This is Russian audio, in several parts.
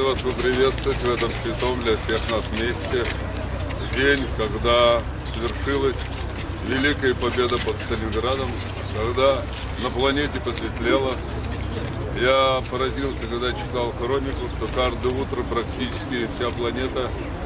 вас поприветствовать в этом святом для всех нас месте. День, когда свершилась великая победа под Сталинградом, когда на планете посветлело. Я поразился, когда читал хронику, что каждое утро практически вся планета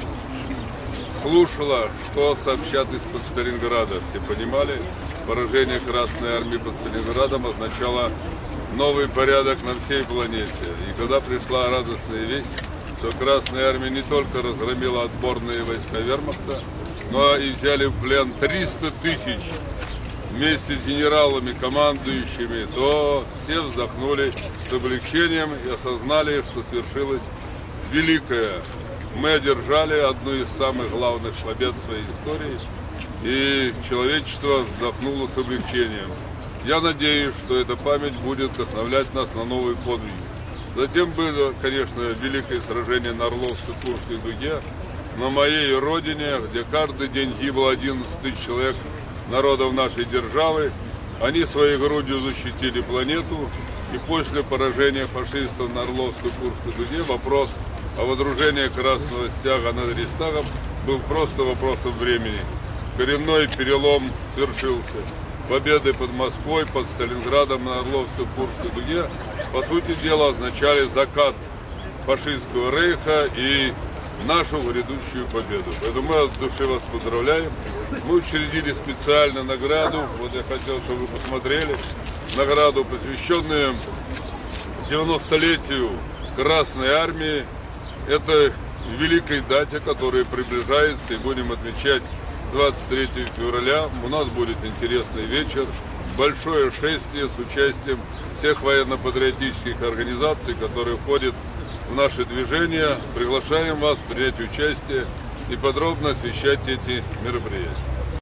слушала, что сообщат из-под Сталинграда. Все понимали, поражение Красной Армии под Сталинградом означало новый порядок на всей планете. И когда пришла радостная весть, что Красная Армия не только разгромила отборные войска вермахта, но и взяли в плен 300 тысяч вместе с генералами, командующими, то все вздохнули с облегчением и осознали, что свершилось великое. Мы одержали одну из самых главных побед в своей истории, и человечество вздохнуло с облегчением. Я надеюсь, что эта память будет вдохновлять нас на новые подвиги. Затем было, конечно, великое сражение на Орловско-Курской дуге, на моей родине, где каждый день гибло 11 тысяч человек, народов нашей державы. Они своей грудью защитили планету, и после поражения фашистов на Орловско-Курской дуге вопрос о водружении красного стяга над Рейхстагом был просто вопросом времени. Коренной перелом свершился. Победы под Москвой, под Сталинградом на Орловско-Курской дуге, по сути дела, означали закат фашистского рейха и нашу грядущую победу. Поэтому мы от души вас поздравляем. Мы учредили специальную награду. Вот я хотел, чтобы вы посмотрели. Награду, посвященную 90-летию Красной Армии. Это великой дате, которая приближается, и будем отмечать 23 февраля. У нас будет интересный вечер, большое шествие с участием всех военно-патриотических организаций, которые входят в наше движение. Приглашаем вас принять участие и подробно освещать эти мероприятия.